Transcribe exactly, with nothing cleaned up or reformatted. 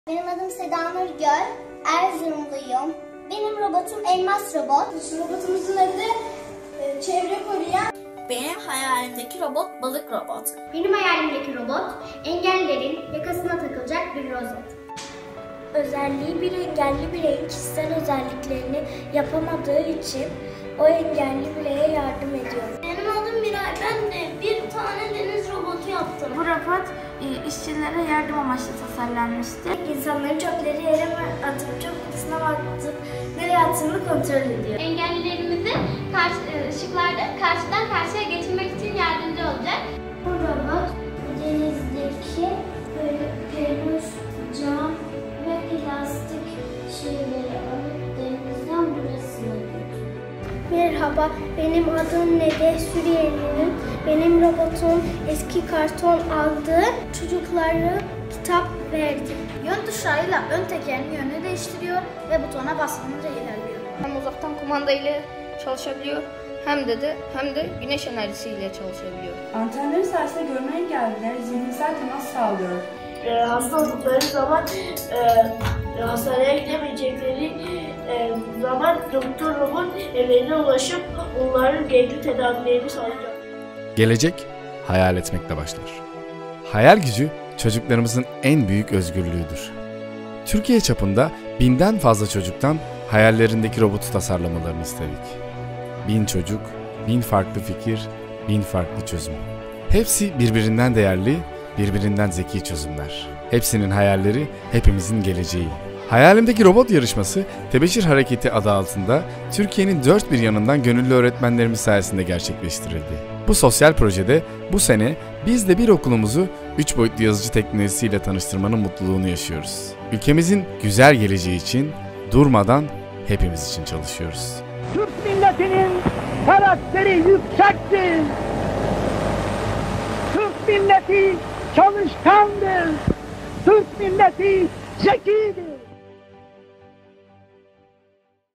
Benim adım Seda Nur Göl, Erzurumluyum. Benim robotum Elmas Robot. Robotumuzun adı e, çevre koruyan. Benim hayalimdeki robot Balık Robot. Benim hayalimdeki robot engellilerin yakasına takılacak bir rozet. Özelliği bir engelli bireyin kişisel özelliklerini yapamadığı için o engelli bireye yardım ediyor. Benim adım Miray. Ben de bir tane deniz robotu yaptım. Bu robot e, işçilere yardım amaçlı tasarlanmıştı. İnsanların çöpleri yere atıp çöp kutusuna atıp nereye attığını kontrol ediyor. Engellilerimizi karşı, ışıklarda karşıdan karşıya geçirmek için yardımcı olacak. Bu robot denizdeki böyle peluş, cam ve plastik şeyleri alıp denizden burasına götürüyor. Merhaba, benim adım Nede Suriyeli'nin. Benim robotum eski karton aldı, çocuklara kitap verdi. Yön tuşlarıyla ön tekerin yönünü değiştiriyor ve butona basınca ilerliyor. Hem uzaktan kumanda ile çalışabiliyor hem de, de hem de güneş enerjisiyle çalışabiliyor. Antenleri sayesinde görme engelliler zihinsel temas sağlıyor. E, hasta oldukları zaman e, hastaneye gidemeyecekleri e, zaman doktor robot evlerine ulaşıp onların gerekli tedavilerini sağlayacak. Gelecek hayal etmekle başlar. Hayal gücü çocuklarımızın en büyük özgürlüğüdür. Türkiye çapında binden fazla çocuktan hayallerindeki robotu tasarlamalarını istedik. Bin çocuk, bin farklı fikir, bin farklı çözüm. Hepsi birbirinden değerli, birbirinden zeki çözümler. Hepsinin hayalleri, hepimizin geleceği. Hayalimdeki robot yarışması Tebeşir Hareketi adı altında Türkiye'nin dört bir yanından gönüllü öğretmenlerimiz sayesinde gerçekleştirildi. Bu sosyal projede bu sene biz de bir okulumuzu üç boyutlu yazıcı teknolojisiyle tanıştırmanın mutluluğunu yaşıyoruz. Ülkemizin güzel geleceği için durmadan hepimiz için çalışıyoruz. Türk milletinin karakteri yüksektir. Türk milleti çalışkandır. Türk milleti zekidir.